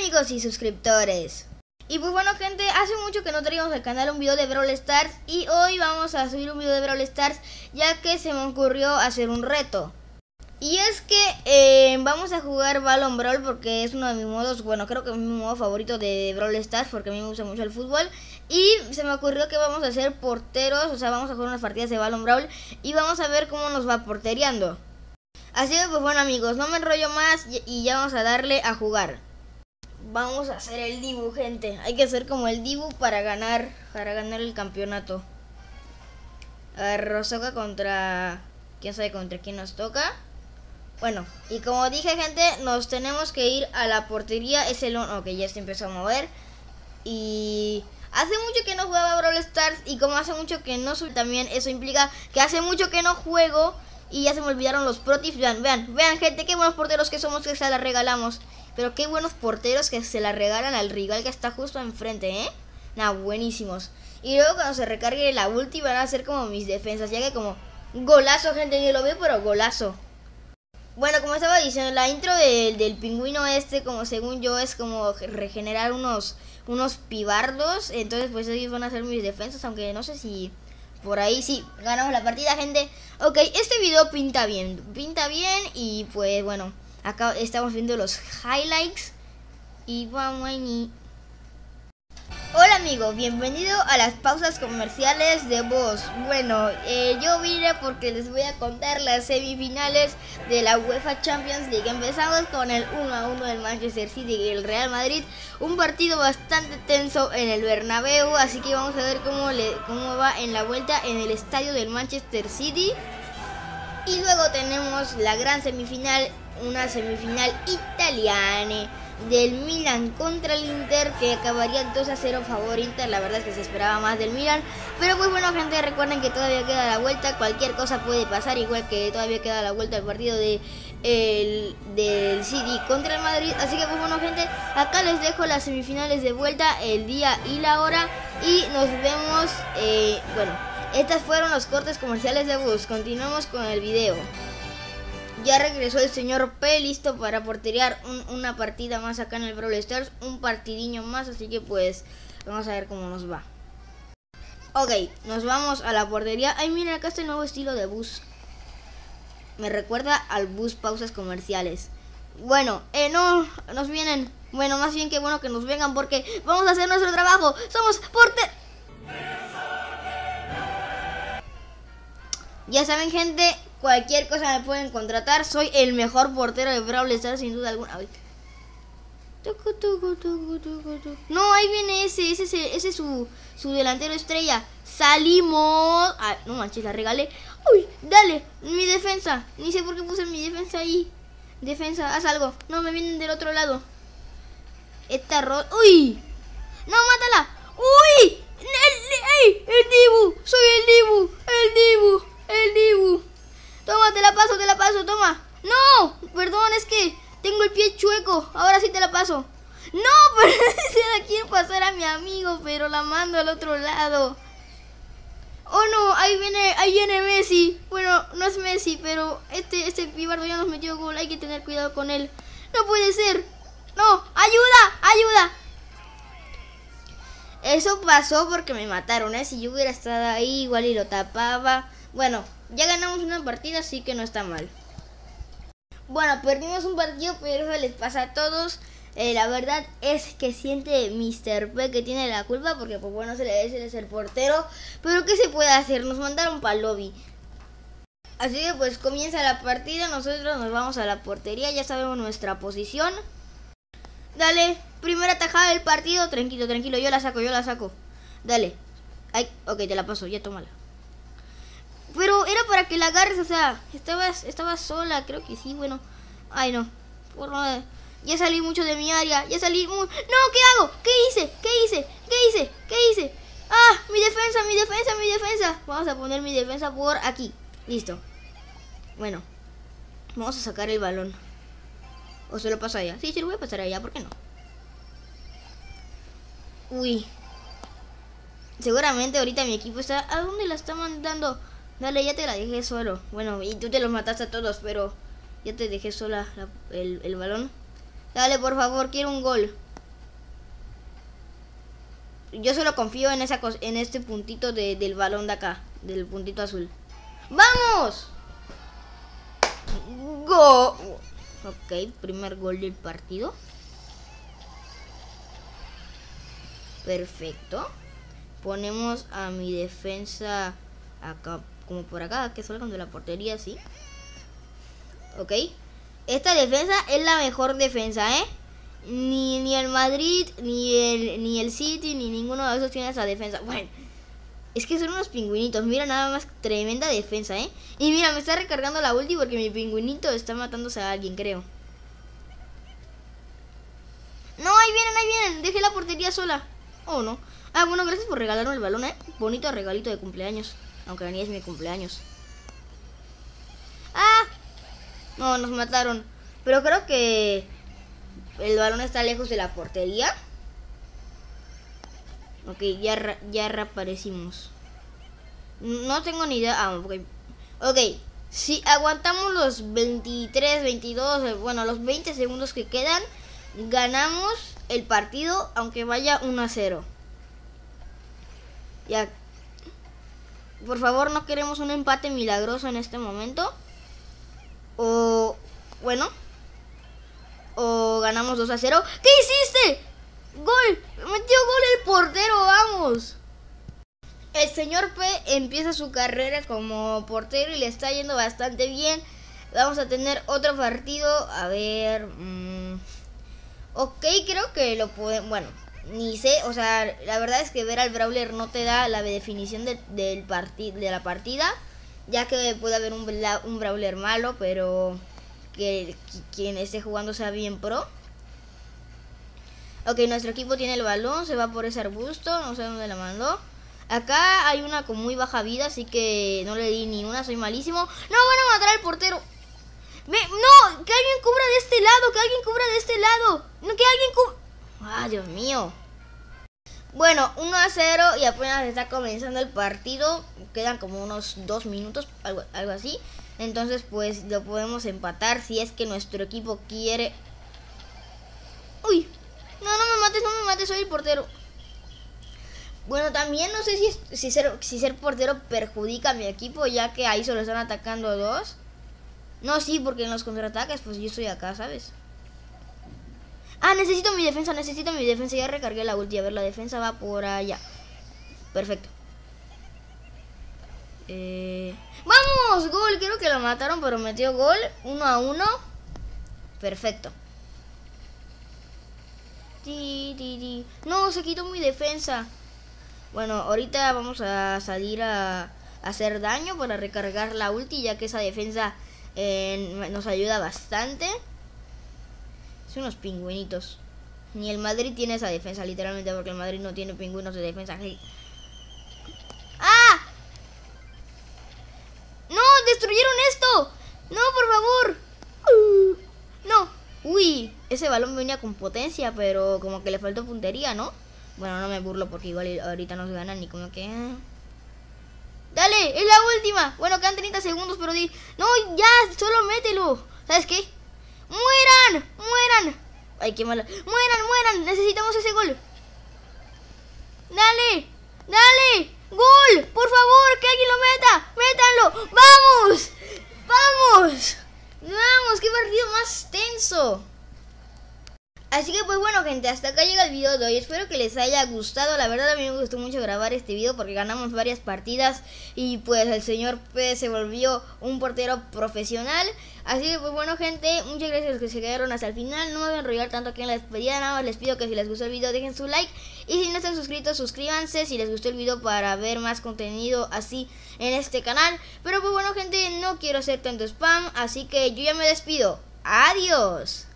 amigos y suscriptores. Y pues bueno gente, hace mucho que no traíamos al canal un video de Brawl Stars y hoy vamos a subir un video de Brawl Stars ya que se me ocurrió hacer un reto. Y es que vamos a jugar Balón Brawl porque es uno de mis modos, bueno, creo que es mi modo favorito de Brawl Stars porque a mí me gusta mucho el fútbol. Y se me ocurrió que vamos a hacer porteros, o sea, vamos a jugar unas partidas de Balón Brawl y vamos a ver cómo nos va portereando. Así que pues bueno amigos, no me enrollo más y ya vamos a darle a jugar. Vamos a hacer el Dibu, gente. Hay que hacer como el Dibu para ganar el campeonato. A ver, Rosoka contra... ¿Quién sabe contra quién nos toca? Bueno, y como dije gente, nos tenemos que ir a la portería. Es el... Ok, ya se empezó a mover. Y... hace mucho que no jugaba Brawl Stars. Y como hace mucho que no subí también, eso implica que hace mucho que no juego. Y ya se me olvidaron los pro tips. Vean gente, qué buenos porteros que somos, que se la regalamos. Pero qué buenos porteros que se la regalan al rival que está justo enfrente, Nah, buenísimos. Y luego cuando se recargue la ulti van a ser como mis defensas, ya que como golazo, gente, ni lo veo, pero golazo. Bueno, como estaba diciendo, la intro del pingüino como según yo, es como regenerar unos pibardos. Entonces pues ellos van a ser mis defensas, aunque no sé si por ahí sí ganamos la partida, gente. Ok, este video pinta bien y pues bueno, acá estamos viendo los highlights y vamos ahí. Hola amigo, bienvenido a las pausas comerciales de Voz. Bueno, yo vine porque les voy a contar las semifinales de la UEFA Champions League. Empezamos con el 1-1 del Manchester City y el Real Madrid. Un partido bastante tenso en el Bernabéu, así que vamos a ver cómo va en la vuelta en el estadio del Manchester City. Y luego tenemos la gran semifinal, una semifinal italiana del Milan contra el Inter, que acabaría 2-0 favor Inter. La verdad es que se esperaba más del Milan, pero pues bueno gente, recuerden que todavía queda la vuelta, cualquier cosa puede pasar, igual que todavía queda la vuelta del partido del City contra el Madrid. Así que pues bueno gente, acá les dejo las semifinales de vuelta, el día y la hora, y nos vemos. Bueno, estas fueron los cortes comerciales de Bus. Continuamos con el video. Ya regresó el señor P, listo para porterear una partida más acá en el Brawl Stars. Un partidiño más, así que pues vamos a ver cómo nos va. Ok, nos vamos a la portería. Ay, miren, acá está el nuevo estilo de Bus. Me recuerda al Bus pausas comerciales. Bueno, no, nos vienen. Bueno, más bien que bueno que nos vengan porque vamos a hacer nuestro trabajo. Somos porteros. Ya saben gente, cualquier cosa me pueden contratar. Soy el mejor portero de Brawl Stars sin duda alguna. Ay. No, ahí viene ese es su delantero estrella. Salimos. Ay, no manches, la regalé. Uy, dale, mi defensa. Ni sé por qué puse mi defensa ahí. Defensa, haz algo. No, me vienen del otro lado. Esta Uy. No, mátala. Uy. El Dibu. Soy el Dibu. El Dibu. Toma, te la paso, toma. No, perdón, es que tengo el pie chueco. Ahora sí te la paso. No, pero se la quiero pasar a mi amigo, pero la mando al otro lado. Oh no, ahí viene Messi. Bueno, no es Messi, pero este pibardo ya nos metió gol. Hay que tener cuidado con él. No puede ser. No, ayuda. Eso pasó porque me mataron, Si yo hubiera estado ahí, igual y lo tapaba. Bueno, ya ganamos una partida, así que no está mal. Bueno, perdimos un partido, pero eso les pasa a todos. La verdad es que siente Mr. P que tiene la culpa, porque pues bueno, se le debe ser portero. Pero ¿qué se puede hacer? Nos mandaron para el lobby. Así que pues comienza la partida, nosotros nos vamos a la portería, ya sabemos nuestra posición. Dale, primera tajada del partido, tranquilo, yo la saco. Dale. Ay, ok, te la paso, ya tómala. Pero era para que la agarres, o sea, estaba sola, creo que sí, bueno. Ay, no. Ya salí mucho de mi área, No, ¿qué hago? ¿Qué hice? Ah, mi defensa. Vamos a poner mi defensa por aquí. Listo. Bueno, vamos a sacar el balón. ¿O se lo paso allá? Sí, se lo voy a pasar allá, ¿por qué no? Uy. Seguramente ahorita mi equipo está... ¿A dónde la está mandando? Dale, ya te la dejé solo. Bueno, y tú te los mataste a todos, pero ya te dejé sola el balón. Dale, por favor, quiero un gol. yo solo confío en en este puntito del balón de acá, del puntito azul. ¡Vamos! ¡Go! Ok, primer gol del partido. Perfecto. Ponemos a mi defensa acá, como por acá, que salgan de la portería, sí. Ok. Esta defensa es la mejor defensa, ¿eh? Ni el Madrid, ni el City, ni ninguno de esos tiene esa defensa. Bueno, es que son unos pingüinitos. Mira, nada más, tremenda defensa, ¿eh? Y mira, me está recargando la ulti porque mi pingüinito está matándose a alguien, creo. No, ahí vienen. Dejé la portería sola. Oh, no. Ah, bueno, gracias por regalarme el balón, ¿eh? Bonito regalito de cumpleaños. Aunque ni es mi cumpleaños. ¡Ah! No, nos mataron. Pero creo que el balón está lejos de la portería. Ok, ya reaparecimos. No tengo ni idea. Ah, ok, si aguantamos los 23, 22, bueno, los 20 segundos que quedan, ganamos el partido, aunque vaya 1-0. Ya. Por favor, no queremos un empate milagroso en este momento. O, bueno, o ganamos 2-0. ¿Qué hiciste? ¡Gol! ¡Metió gol el portero! ¡Vamos! El señor P empieza su carrera como portero y le está yendo bastante bien. Vamos a tener otro partido. A ver... ok, creo que lo podemos... Bueno, ni sé. O sea, la verdad es que ver al Brawler no te da la definición de la partida. Ya que puede haber un Brawler malo, pero que quien esté jugando sea bien pro. Ok, nuestro equipo tiene el balón, se va por ese arbusto, no sé dónde la mandó. Acá hay una con muy baja vida, así que no le di ni una, soy malísimo. ¡No, van a matar al portero! ¡No! ¡Que alguien cubra de este lado! ¡Que alguien cubra de este lado! ¡No, que alguien cubra! ¡Ah, Dios mío! Bueno, 1-0 y apenas está comenzando el partido. Quedan como unos 2 minutos, algo así. Entonces, pues, lo podemos empatar si es que nuestro equipo quiere... ¡Uy! No me mates, soy el portero. Bueno, también no sé si ser portero perjudica a mi equipo, ya que ahí solo están atacando 2. No, sí, porque en los contraataques, pues yo estoy acá, ¿sabes? Ah, necesito mi defensa. Ya recargué la ulti. A ver, la defensa va por allá. Perfecto. ¡Vamos! Gol, creo que lo mataron, pero metió gol. 1-1. Perfecto. No, se quitó mi defensa. Bueno, ahorita vamos a salir a hacer daño para recargar la ulti, ya que esa defensa nos ayuda bastante. Son unos pingüinitos. Ni el Madrid tiene esa defensa, literalmente, porque el Madrid no tiene pingüinos de defensa. ¡Ah! ¡No! ¡Destruyeron esto! ¡No, por favor! ¡No! ¡Uy! Ese balón venía con potencia, pero como que le faltó puntería, ¿no? Bueno, no me burlo porque igual ahorita nos ganan ni como que... ¡Dale! ¡Es la última! Bueno, quedan 30 segundos, pero di... ¡No, ya! ¡Solo mételo! ¿Sabes qué? ¡Mueran! ¡Ay, qué malo! ¡Mueran! Necesitamos ese gol. ¡Dale! ¡Gol! ¡Por favor! ¡Que alguien lo meta! ¡Métanlo! ¡Vamos! ¡Qué partido más tenso! Así que pues bueno, gente, hasta acá llega el video de hoy. Espero que les haya gustado. La verdad a mí me gustó mucho grabar este video porque ganamos varias partidas y pues el señor P se volvió un portero profesional. Así que pues bueno, gente, muchas gracias a los que se quedaron hasta el final. No me voy a enrollar tanto aquí en la despedida. Nada más les pido que si les gustó el video dejen su like. Y si no están suscritos, suscríbanse si les gustó el video para ver más contenido así en este canal. Pero pues bueno, gente, no quiero hacer tanto spam, así que yo ya me despido. Adiós.